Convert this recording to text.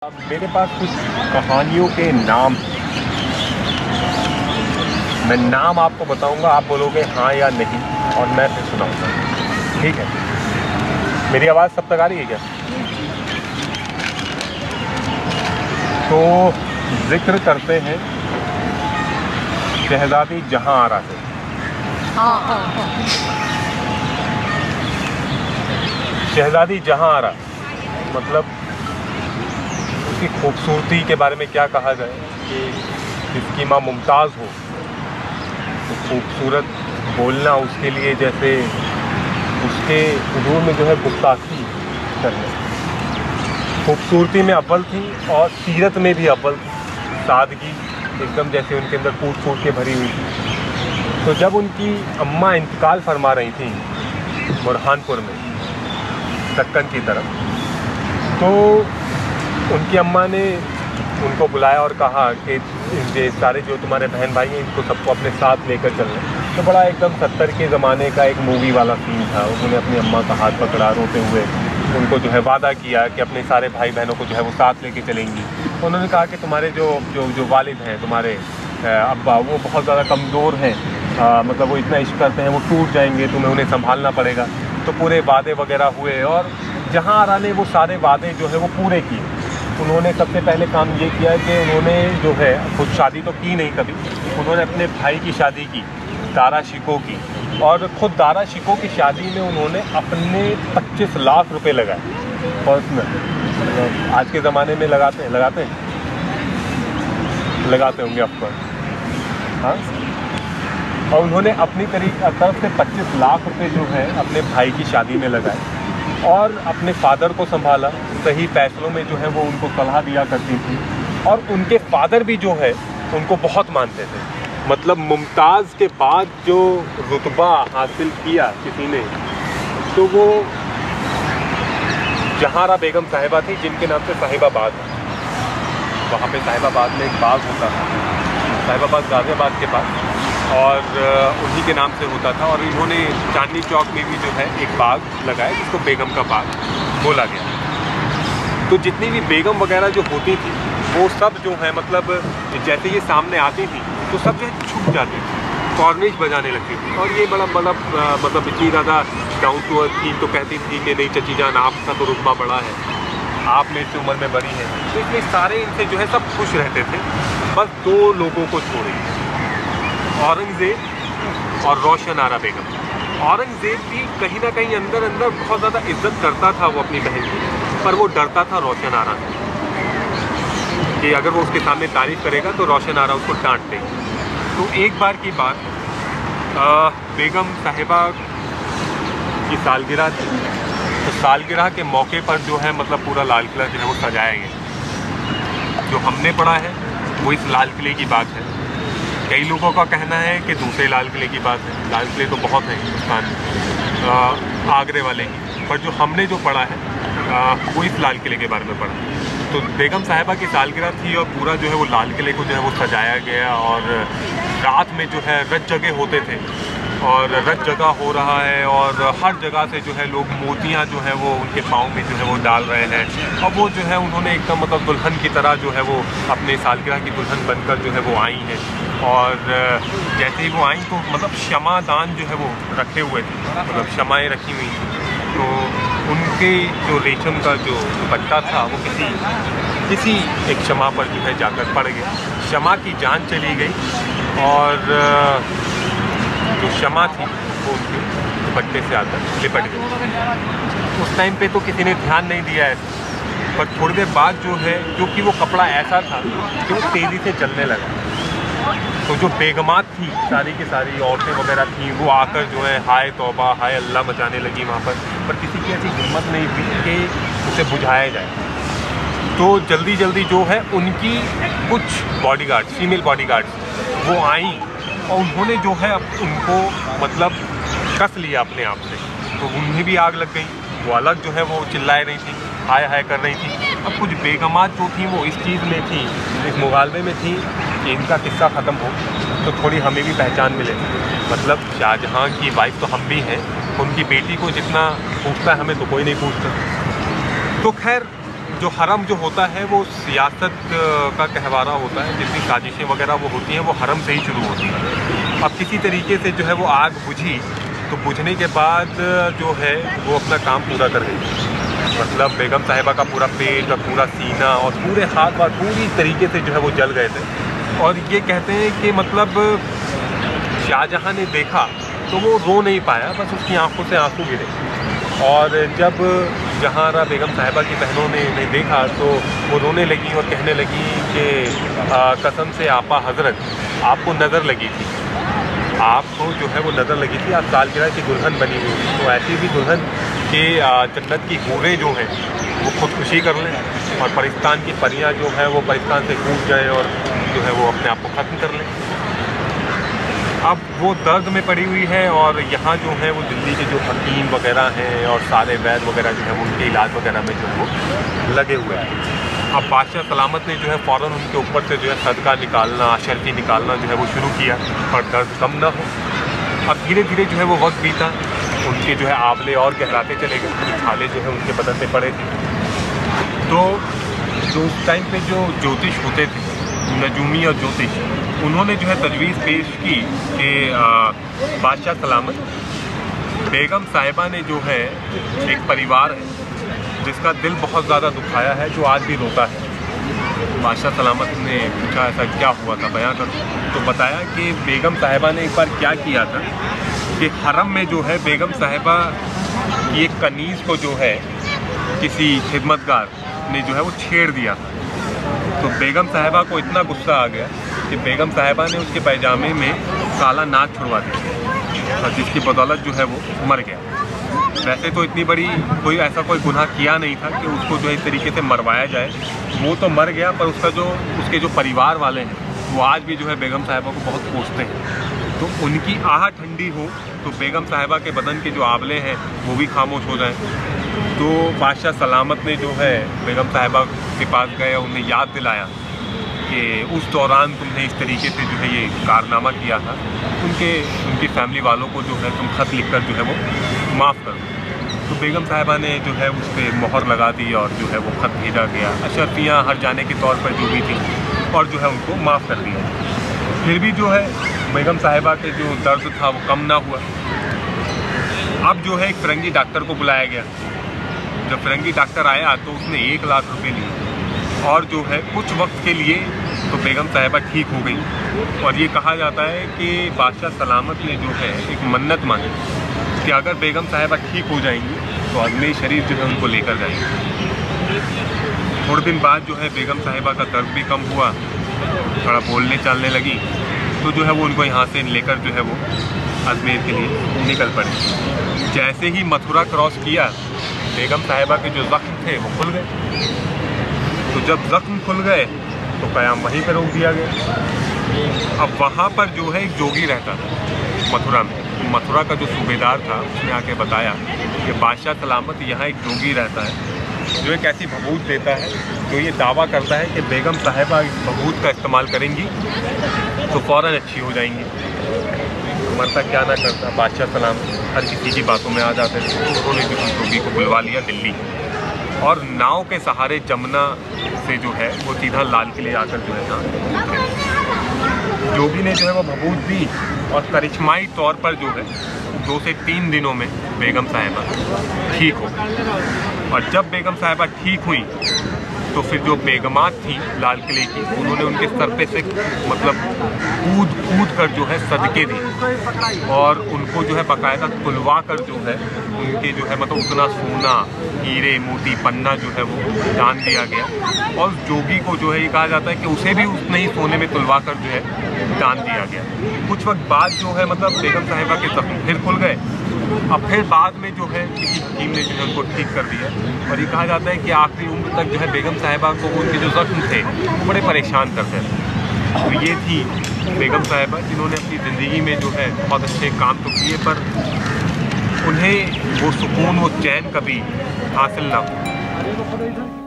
मेरे पास कुछ कहानियों के नाम, मैं नाम आपको बताऊंगा, आप बोलोगे हाँ या नहीं और मैं फिर सुनाऊंगा। ठीक है? मेरी आवाज़ सब तक आ रही है क्या? तो जिक्र करते हैं शहजादी जहां आरा से। शहजादी जहां आरा मतलब उसकी खूबसूरती के बारे में क्या कहा जाए कि जिसकी माँ मुमताज़ हो तो खूबसूरत बोलना उसके लिए जैसे उसके हुजूर में जो है गुस्ताखी करना। खूबसूरती में अव्वल थी और सीरत में भी अव्वल थी, सादगी एकदम जैसे उनके अंदर फूट फूट के भरी हुई थी। तो जब उनकी अम्मा इंतकाल फरमा रही थी बुरहानपुर में दक्कन की तरफ, तो उनकी अम्मा ने उनको बुलाया और कहा कि ये सारे जो तुम्हारे बहन भाई हैं इनको सबको अपने साथ लेकर चलना। तो बड़ा एकदम 70 के ज़माने का एक मूवी वाला सीन था। उन्होंने अपनी अम्मा का हाथ पकड़ा रोते हुए, उनको जो है वादा किया कि अपने सारे भाई बहनों को जो है वो साथ लेके चलेंगी। उन्होंने कहा कि तुम्हारे जो वालिद हैं, तुम्हारे अब्बा, वो बहुत ज़्यादा कमज़ोर हैं, मतलब वो इतना इश्क करते हैं, वो टूट जाएंगे, तुम्हें उन्हें संभालना पड़ेगा। तो पूरे वादे वगैरह हुए और जहां आरा ने वो सारे वादे जो है वो पूरे किए। उन्होंने सबसे पहले काम ये किया कि उन्होंने जो है खुद शादी तो की नहीं कभी, उन्होंने अपने भाई की शादी की दारा शिको की, और ख़ुद दारा शिको की शादी में उन्होंने अपने 25 लाख रुपए लगाए पर्सनल। आज के ज़माने में लगाते होंगे अफकोर्स, हाँ। और उन्होंने अपनी तरफ से 25 लाख रुपए जो है अपने भाई की शादी में लगाए और अपने फादर को संभाला। सही फैसलों में जो है वो उनको सलाह दिया करती थी और उनके फादर भी जो है उनको बहुत मानते थे। मतलब मुमताज़ के बाद जो रुतबा हासिल किया किसी ने, तो वो जहांरा बेगम साहिबा थी, जिनके नाम से साहिबाबाद, वहाँ पे साहिबाबाद में एक बाग होता था, साहिबाबाद गाज़ियाबाद के पास, और उन्हीं के नाम से होता था। और इन्होंने चांदनी चौक में भी जो है एक बाग लगाया जिसको बेगम का बाग बोला गया। तो जितनी भी बेगम वगैरह जो होती थी वो सब जो है मतलब जैसे ये सामने आती थी तो सब जो है छुप जाती थी, कॉर्निश बजाने लगती थी। और ये बड़ा मतलब इतनी ज़्यादा डाउन टू अर्थ थी, तो कहती थी कि नहीं चची जान, आपका तो रुतबा बड़ा है, आप मेरे से उम्र में बड़ी हैं। तो इसलिए सारे इनसे जो है सब खुश रहते थे, बस 2 लोगों को छोड़े, औरंगज़ेब और रोशन आरा बेगम। औरंगज़ेब भी कहीं ना कहीं अंदर अंदर बहुत ज़्यादा इज्जत करता था वो अपनी बहन की, पर वो डरता था रोशन आरा से कि अगर वो उसके सामने तारीफ़ करेगा तो रोशन आरा उसको डांट देगा। तो एक बार की बात, बेगम साहिबा की सालगिरह थी, तो सालगिरह के मौके पर जो है मतलब पूरा लाल किला जो है वो सजाया गया। जो हमने पढ़ा है वो इस लाल किले की बात है। कई लोगों का कहना है कि दूसरे लाल किले की बात है। लाल किले तो बहुत हैं हिंदुस्तान में, आगरे वाले ही, पर जो हमने जो पढ़ा है वो इस लाल किले के बारे में पढ़ा। तो बेगम साहिबा की सालगिरह थी और पूरा जो है वो लाल किले को जो है वो सजाया गया, और रात में जो है रत जगह होते थे और रत जगह हो रहा है, और हर जगह से जो है लोग मोतियाँ जो है वो उनके पाँव में जो है वो डाल रहे हैं। और वो जो है उन्होंने एकदम मतलब दुल्हन की तरह जो है वो अपने सालगिरह की दुल्हन बनकर जो है वो आई हैं। और जैसे ही वो आई तो मतलब क्षमादान जो है वो रखे हुए थे, मतलब क्षमाएँ रखी हुई थी। तो उनके जो रेशम का जो दुपट्टा था वो किसी एक क्षमा पर जो है जाकर पड़ गया। क्षमा की जान चली गई और जो क्षमा थी वो उनके दुपट्टे से आकर लिपट गई। उस टाइम पे तो किसी ने ध्यान नहीं दिया है, पर थोड़ी देर बाद जो है, क्योंकि वो कपड़ा ऐसा था कि वो तेज़ी से जलने लगा, तो जो बेगमात थी सारी की सारी औरतें वगैरह थी, वो आकर जो है हाय तौबा हाय अल्लाह मचाने लगी वहाँ पर किसी की ऐसी हिम्मत नहीं हुई कि उसे बुझाया जाए। तो जल्दी जल्दी जो है उनकी कुछ बॉडीगार्ड्स, फीमेल बॉडीगार्ड्स, वो आई और उन्होंने जो है उनको मतलब कस लिया अपने आप से। तो उन्हें भी आग लग गई, वो अलग जो है वो चिल्लाए रही थी, हाय हाय कर रही थी। अब कुछ बेगमात जो थी वो इस चीज़ में थी, इस मुगालबे में थी कि इनका किस्सा ख़त्म हो तो थोड़ी हमें भी पहचान मिले। मतलब शाहजहाँ की वाइफ तो हम भी हैं, उनकी बेटी को जितना पूछता है हमें तो कोई नहीं पूछता। तो खैर जो हरम जो होता है वो सियासत का कहवारा होता है। जितनी साजिशें वगैरह वो होती हैं वो हरम से ही शुरू होती हैं। अब किसी तरीके से जो है वो आग बुझी, तो बुझने के बाद जो है वो अपना काम पूरा कर गई। मतलब बेगम साहिबा का पूरा पेट और पूरा सीना और पूरे हाथ वाथ पूरी तरीके से जो है वो जल गए थे। और ये कहते हैं कि मतलब शाहजहाँ ने देखा तो वो रो नहीं पाया, बस उसकी आंखों से आंसू गिरे। और जब जहांआरा बेगम साहिबा की बहनों ने इन्हें देखा तो वो रोने लगी और कहने लगी कि कसम से आपा हज़रत आपको नज़र लगी थी, आपको जो है वो नज़र लगी थी, आप सालगिरह की दुल्हन बनी हुई थी। तो ऐसी भी दुल्हन के जन्नत की हूरें जो हैं वो खुदकुशी कर लें और परिस्तान की परियां जो है वो परिस्तान से कूद जाएँ और जो है वो अपने आप को ख़त्म कर लें। अब वो दर्द में पड़ी हुई है और यहाँ जो है वो दिल्ली के जो हकीम वगैरह हैं और सारे वैद वगैरह जो है उनके इलाज वगैरह में जो है वो लगे हुए हैं। अब बादशाह सलामत ने जो है फ़ौरन उनके ऊपर से जो है सदका निकालना, अशर्फी निकालना जो है वो शुरू किया और दर्द कम ना हो। अब धीरे धीरे जो है वो वक्त बीता, उनके जो है आंवले और गहराते चले गए, पूरे छाले जो है उनके बदन पे पड़े थे। तो जो उस टाइम पे जो ज्योतिष होते थे, नजूमी और ज्योतिष, उन्होंने जो है तजवीज़ पेश की कि बादशाह सलामत बेगम साहिबा ने जो है एक परिवार है जिसका दिल बहुत ज़्यादा दुखाया है, जो आज भी रोता है। बादशाह सलामत ने पूछा ऐसा क्या हुआ था, बयां करो। तो बताया कि बेगम साहिबा ने एक बार क्या किया था कि हरम में जो है बेगम साहिबा की एक कनीज़ को जो है किसी खिदमतगार ने जो है वो छेड़ दिया। तो बेगम साहिबा को इतना गुस्सा आ गया कि बेगम साहिबा ने उसके पैजामे में काला नाग छुड़वा दिया और जिसकी बदौलत जो है वो मर गया। वैसे तो इतनी बड़ी कोई गुनाह किया नहीं था कि उसको जो है इस तरीके से मरवाया जाए। वो तो मर गया, पर उसके जो परिवार वाले हैं वो आज भी जो है बेगम साहिबा को बहुत कोसते हैं। तो उनकी आह ठंडी हो तो बेगम साहिबा के बदन के जो आंवले हैं वो भी खामोश हो जाएं। तो बादशाह सलामत ने जो है बेगम साहिबा के पास गए, उन्हें याद दिलाया कि उस दौरान तुमने इस तरीके से जो है ये कारनामा किया था, उनकी फैमिली वालों को जो है तुम ख़त लिख कर जो है वो माफ़ कर दो। तो बेगम साहिबा ने जो है उस पर मोहर लगा दी और जो है वो ख़त भेजा गया। अशर्फियाँ हर जाने के तौर पर जो भी थी और जो है उनको माफ़ कर दिया। फिर भी जो है बेगम साहिबा के जो दर्द था वो कम ना हुआ। अब जो है एक फ़िरंगी डॉक्टर को बुलाया गया। जब फ़िरंगी डॉक्टर आया तो उसने 1 लाख रुपए लिए और जो है कुछ वक्त के लिए तो बेगम साहिबा ठीक हो गई। और ये कहा जाता है कि बादशाह सलामत ने जो है एक मन्नत मांगी कि अगर बेगम साहिबा ठीक हो जाएंगी तो अजमेर शरीफ जो है उनको लेकर जाएंगे। थोड़े दिन बाद जो है बेगम साहिबा का दर्द भी कम हुआ, थोड़ा बोलने चालने लगी, तो जो है वो उनको यहाँ से लेकर जो है वो अजमेर के लिए निकल पड़े। जैसे ही मथुरा क्रॉस किया, बेगम साहिबा के जो ज़ख्म थे वो खुल गए। तो जब ज़ख्म खुल गए तो क़याम वहीं पर रोक दिया गया। अब वहाँ पर जो है एक जोगी रहता था मथुरा में। मथुरा का जो सूबेदार था उसने आके बताया कि बादशाह सलामत यहाँ एक जोगी रहता है जो एक ऐसी भभूत देता है जो ये दावा करता है कि बेगम साहिबा इस भभूत का इस्तेमाल करेंगी तो फ़ौरन अच्छी हो जाएंगी। मरता क्या ना करता, बादशाह सलामत हर किसी की बातों में आ जाते थे। उन्होंने भी उस जोगी को बुलवा लिया दिल्ली और नाव के सहारे जमुना से जो है वो सीधा लाल किले आकर जो है ना जोगी ने जो है वो भभूत दी और करिश्माई तौर पर जो है 2 से 3 दिनों में बेगम साहिबा ठीक हो। और जब बेगम साहिबा ठीक हुई तो फिर जो बेगमात थी लाल किले की, उन्होंने उनके सर पे से मतलब कूद कर जो है सदके दी और उनको जो है बाकायदा तुलवा कर जो है उनके जो है मतलब उतना सोना, हीरे, मोती, पन्ना जो है वो दान दिया गया। और जोगी को जो है ये कहा जाता है कि उसे भी उतने ही सोने में तुलवा कर जो है दान दिया गया। कुछ वक्त बाद जो है मतलब बेगम साहिबा के जख्म फिर खुल गए। अब फिर बाद में जो है किसी हकीम ने जो है उनको ठीक कर दिया और ये कहा जाता है कि आखिरी उम्र तक जो है बेगम साहिबा को उनके जो जख्म थे वो बड़े परेशान करते थे। तो ये थी बेगम साहिबा जिन्होंने अपनी ज़िंदगी में जो है बहुत अच्छे काम तो किए, पर उन्हें वो सुकून, वो चैन कभी हासिल ना हो।